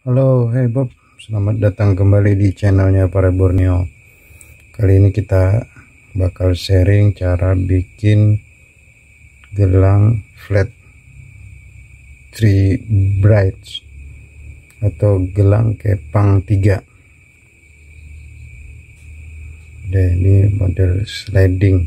Halo, hey Bob, selamat datang kembali di channelnya Para Borneo. Kali ini kita bakal sharing cara bikin gelang flat three brides atau gelang kepang 3. Ini model sliding.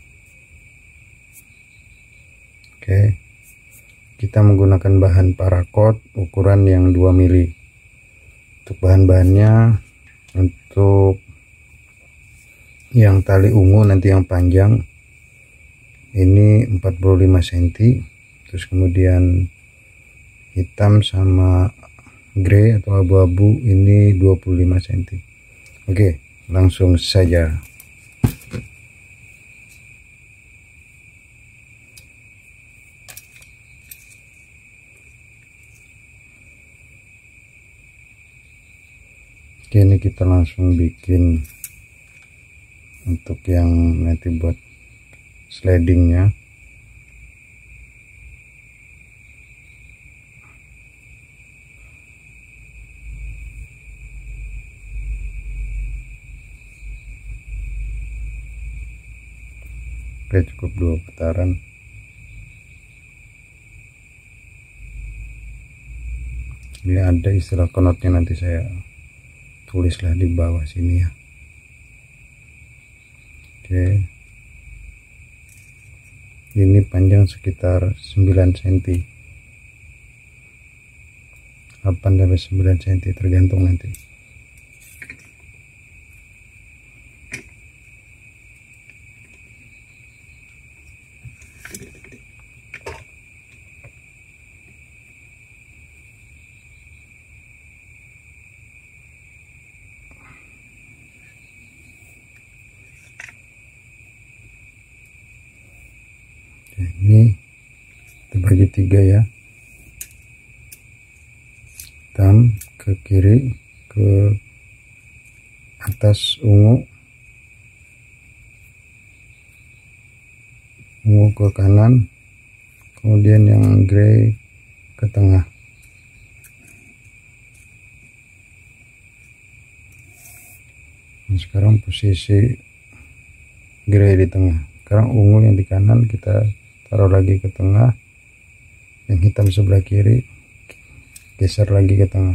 Oke, kita menggunakan bahan paracord ukuran yang 2 mili. Untuk bahan-bahannya, untuk yang tali ungu nanti yang panjang ini 45 cm, terus kemudian hitam sama grey atau abu-abu ini 25 cm. Oke, langsung saja. Oke, ini kita langsung bikin untuk yang nanti buat slidingnya. Oke, cukup 2 putaran. Ini ada istilah knotnya, nanti saya tulislah di bawah sini ya. Oke, ini panjang sekitar 9 cm, 8 sampai 9 cm tergantung nanti. Ini terbagi 3 ya, hitam ke kiri, ke atas ungu ke kanan, kemudian yang grey ke tengah. Nah, sekarang posisi grey di tengah, sekarang ungu yang di kanan kita taruh lagi ke tengah, yang hitam sebelah kiri geser lagi ke tengah.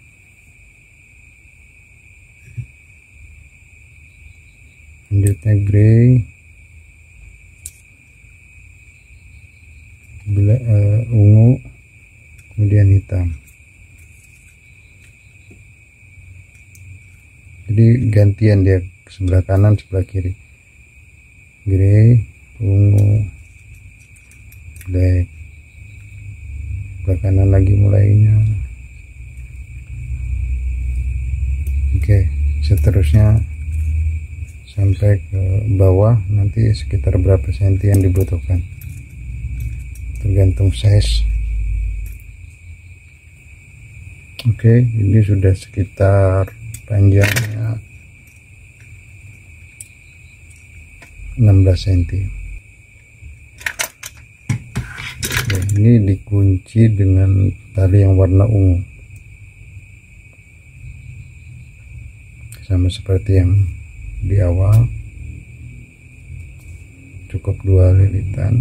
Selanjutnya grey, ungu, kemudian hitam. Jadi gantian dia, sebelah kanan sebelah kiri, grey, ungu, black, sebelah kanan lagi mulainya. Oke, seterusnya sampai ke bawah, nanti sekitar berapa senti yang dibutuhkan tergantung size. Oke, ini sudah sekitar panjangnya 16 cm. Ini dikunci dengan tali yang warna ungu, sama seperti yang di awal, cukup 2 lilitan.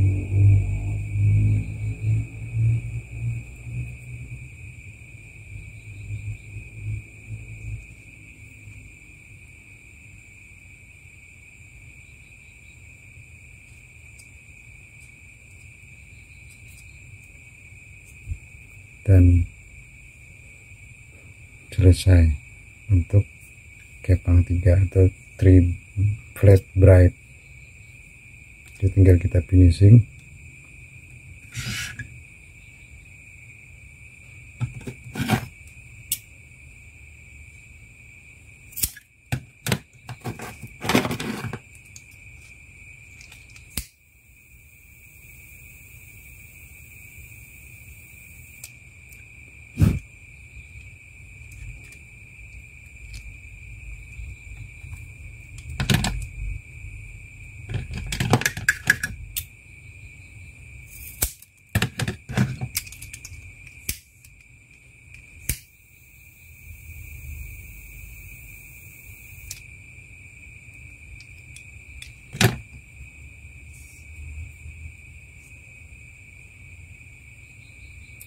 Dan selesai untuk kepang 3 atau 3 flat bride. Jadi tinggal kita finishing.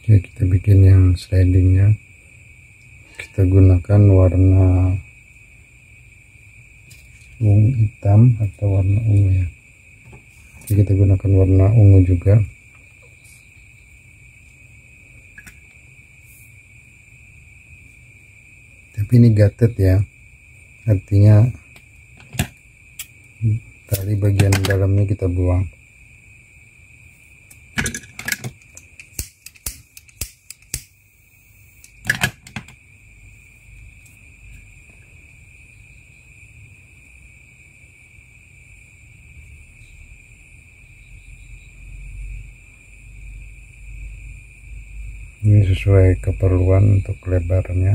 Oke, kita bikin yang slidingnya. Kita gunakan warna ungu hitam atau warna ungu ya. Oke, kita gunakan warna ungu juga. Tapi ini gated ya, artinya tali bagian dalamnya kita buang. Ini sesuai keperluan untuk lebarnya.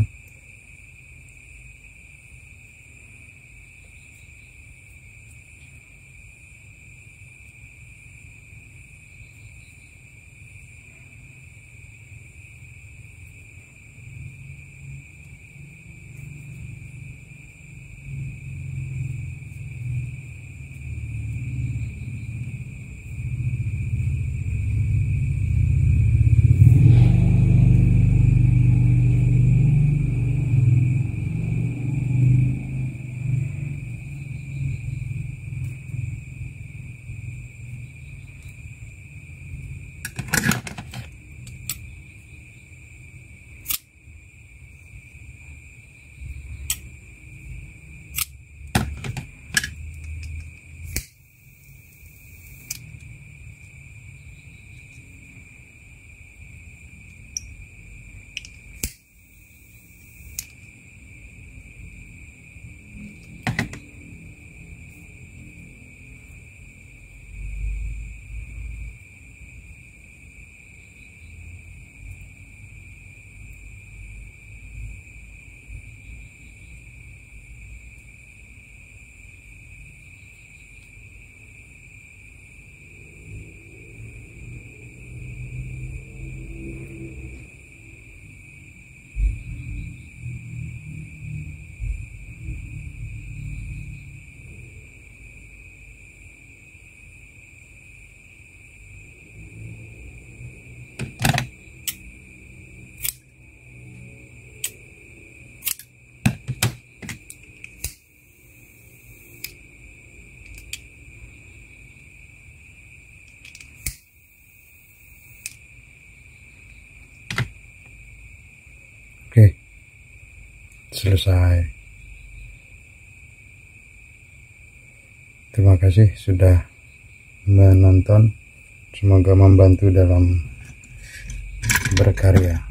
Oke, selesai. Terima kasih sudah menonton. Semoga membantu dalam berkarya.